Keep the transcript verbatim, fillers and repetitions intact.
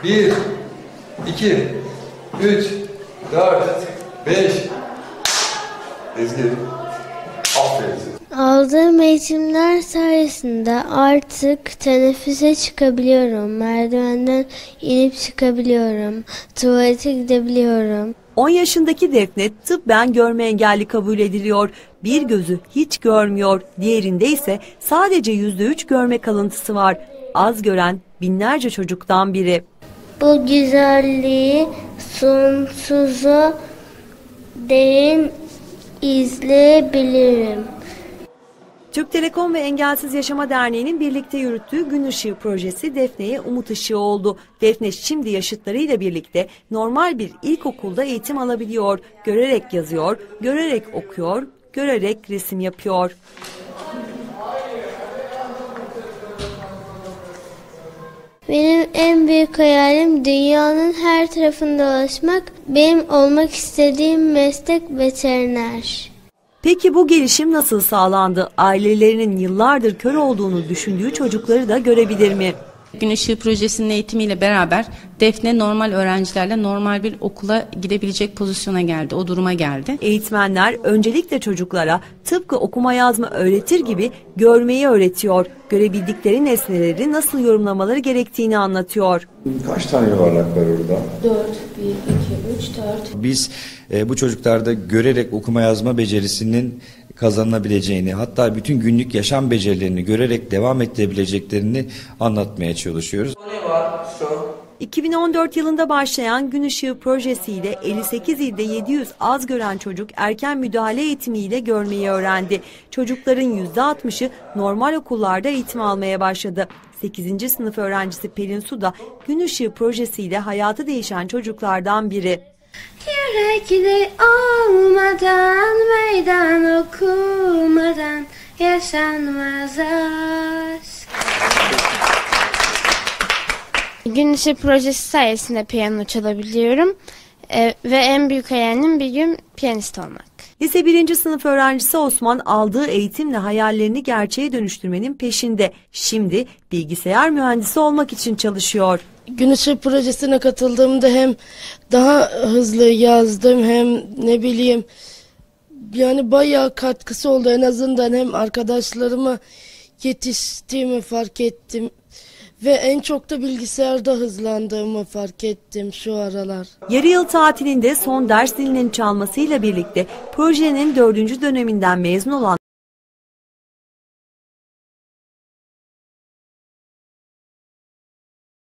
Bir, iki, üç, dört, beş. Ezgi. Aferin size. Aldığım eğitimler sayesinde artık teneffüse çıkabiliyorum. Merdivenden inip çıkabiliyorum. Tuvalete gidebiliyorum. on yaşındaki Defne tıbben görme engelli kabul ediliyor. Bir gözü hiç görmüyor. Diğerinde ise sadece yüzde üç görme kalıntısı var. Az gören binlerce çocuktan biri. Bu güzelliği sonsuza değin izleyebilirim. Türk Telekom ve Engelsiz Yaşama Derneği'nin birlikte yürüttüğü Gün Işığı projesi Defne'ye umut ışığı oldu. Defne şimdi yaşıtlarıyla birlikte normal bir ilkokulda eğitim alabiliyor. Görerek yazıyor, görerek okuyor, görerek resim yapıyor. Benim en büyük hayalim dünyanın her tarafında dolaşmak. Benim olmak istediğim meslek veteriner. Peki bu gelişim nasıl sağlandı? Ailelerinin yıllardır kör olduğunu düşündüğü çocukları da görebilir mi? Gün Işığı projesinin eğitimiyle beraber Defne normal öğrencilerle normal bir okula gidebilecek pozisyona geldi, o duruma geldi. Eğitmenler öncelikle çocuklara tıpkı okuma yazma öğretir gibi görmeyi öğretiyor. Görebildikleri nesneleri nasıl yorumlamaları gerektiğini anlatıyor. Kaç tane yuvarlak var orada? dört, bir, iki, üç, dört. Biz e, bu çocuklarda görerek okuma yazma becerisinin kazanılabileceğini, hatta bütün günlük yaşam becerilerini görerek devam ettirebileceklerini anlatmaya çalışıyoruz. iki bin on dört yılında başlayan Gün Işığı projesiyle elli sekiz ilde yedi yüz az gören çocuk erken müdahale eğitimiyle görmeyi öğrendi. Çocukların yüzde altmışı normal okullarda eğitim almaya başladı. sekizinci sınıf öğrencisi Pelin Su da Gün Işığı projesiyle hayatı değişen çocuklardan biri. Yürekli olmadan, meydan okumadan yaşanmaz aşk. Gün Işığı projesi sayesinde piyano çalabiliyorum ee, ve en büyük hayalim bir gün piyanist olmak. Lise birinci sınıf öğrencisi Osman aldığı eğitimle hayallerini gerçeğe dönüştürmenin peşinde. Şimdi bilgisayar mühendisi olmak için çalışıyor. Gün Işığı projesine katıldığımda hem daha hızlı yazdım hem ne bileyim yani bayağı katkısı oldu. En azından hem arkadaşlarıma yetiştiğimi fark ettim. Ve en çok da bilgisayarda hızlandığımı fark ettim şu aralar. Yarı yıl tatilinde son ders zilinin çalmasıyla birlikte projenin dördüncü döneminden mezun olan